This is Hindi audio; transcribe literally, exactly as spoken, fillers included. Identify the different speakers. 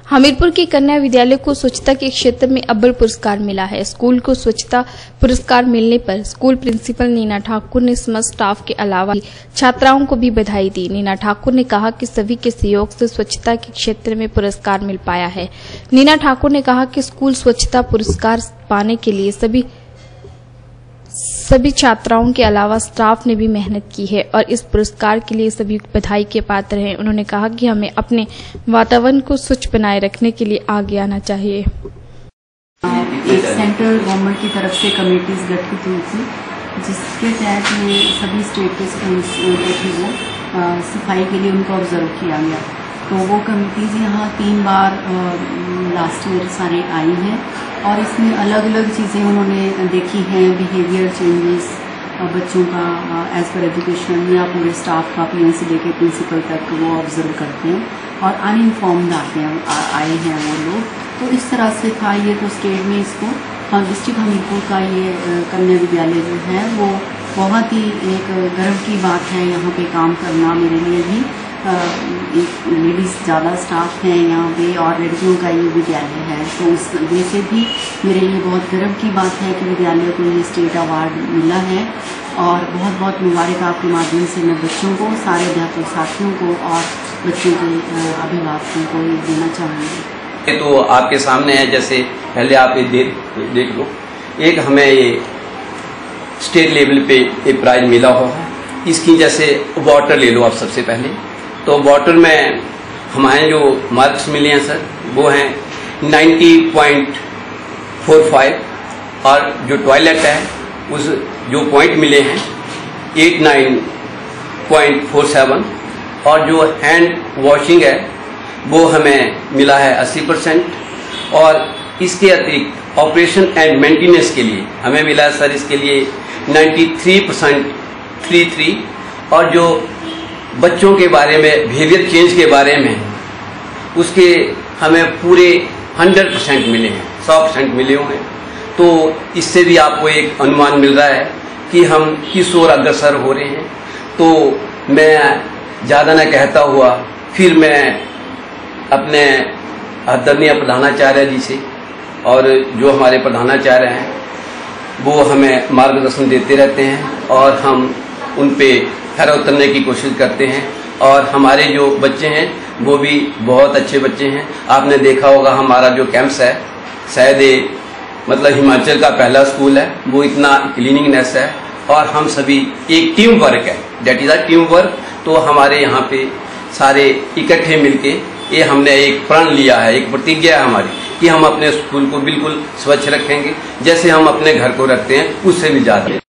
Speaker 1: हमीरपुर के कन्या विद्यालय को स्वच्छता के क्षेत्र में अव्वल पुरस्कार मिला है। स्कूल को स्वच्छता पुरस्कार मिलने पर स्कूल प्रिंसिपल नीना ठाकुर ने समस्त स्टाफ के अलावा छात्राओं को भी बधाई दी। नीना ठाकुर ने कहा कि सभी के सहयोग से स्वच्छता के क्षेत्र में पुरस्कार मिल पाया है। नीना ठाकुर ने कहा कि स्कूल स्वच्छता पुरस्कार पाने के लिए सभी सभी छात्राओं के अलावा स्टाफ ने भी मेहनत की है और इस पुरस्कार के लिए सभी बधाई के पात्र हैं। उन्होंने कहा कि हमें अपने वातावरण को स्वच्छ बनाए रखने के लिए आगे आना चाहिए।
Speaker 2: एक सेंट्रल गवर्नमेंट की तरफ से कमेटीज गठित हुई थी, जिसके तहत में सभी स्टेट के स्कूल्स थे वो सफाई के लिए उनको ऑब्जर्व किया गया। तो वो कमेटीज यहाँ तीन बार लास्ट ईयर सारे आई हैं और इसमें अलग अलग चीज़ें उन्होंने देखी हैं। बिहेवियर चेंजेस बच्चों का एज पर एजुकेशन या पूरे स्टाफ का पी एन से लेके प्रिंसिपल तक वो ऑब्जर्व करते हैं और अनइनफॉर्म्ड आते हैं आए हैं वो लोग। तो इस तरह से था ये। तो स्टेट में इसको डिस्ट्रिक्ट हमीरपुर का ये कन्या विद्यालय जो है वो बहुत ही एक गर्व की बात है यहाँ पे काम करना मेरे लिए भी। एक लेडीज़ ज़्यादा स्टाफ हैं यहाँ पे और लड़कियों का ये विद्यालय है, तो उस वजह से भी मेरे लिए बहुत गर्व की बात है कि विद्यालय को ये स्टेट अवार्ड मिला है। और बहुत बहुत मुबारक आपके माध्यम से मैं बच्चों को, सारे अध्यापक साथियों को और बच्चों के अभिभावकों को ये देना चाहूँगी।
Speaker 3: तो आपके सामने है, जैसे पहले आप ये देख देख लो, एक हमें ये स्टेट लेवल पे एक प्राइज मिला हुआ है। इसकी जैसे वाटर ले लो आप सबसे पहले, तो वाटर में हमारे जो मार्क्स मिले हैं सर वो हैं नब्बे पॉइंट फोर फाइव और जो टॉयलेट है उस जो पॉइंट मिले हैं नवासी पॉइंट फोर सेवन और जो हैंड वॉशिंग है वो हमें मिला है अस्सी परसेंट। और इसके अतिरिक्त ऑपरेशन एंड मेंटेनेंस के लिए हमें मिला है सर इसके लिए तिरानवे परसेंट थ्री थ्री। और जो बच्चों के बारे में बिहेवियर चेंज के बारे में उसके हमें पूरे हंड्रेड परसेंट मिले हैं, सौ परसेंट मिले हुए हैं। तो इससे भी आपको एक अनुमान मिल रहा है कि हम किस ओर अग्रसर हो रहे हैं। तो मैं ज़्यादा न कहता हुआ फिर मैं अपने आदरणीय प्रधानाचार्य जी से और जो हमारे प्रधानाचार्य हैं वो हमें मार्गदर्शन देते रहते हैं और हम उन पे खरा उतरने की कोशिश करते हैं। और हमारे जो बच्चे हैं वो भी बहुत अच्छे बच्चे हैं। आपने देखा होगा हमारा जो कैंप्स है, शायद मतलब हिमाचल का पहला स्कूल है, वो इतना क्लीनिंगनेस है और हम सभी एक टीम वर्क है, that is a team work. तो हमारे यहाँ पे सारे इकट्ठे मिलके ये हमने एक प्रण लिया है, एक प्रतिज्ञा है हमारी कि हम अपने स्कूल को बिल्कुल स्वच्छ रखेंगे, जैसे हम अपने घर को रखते हैं उससे भी ज़्यादा।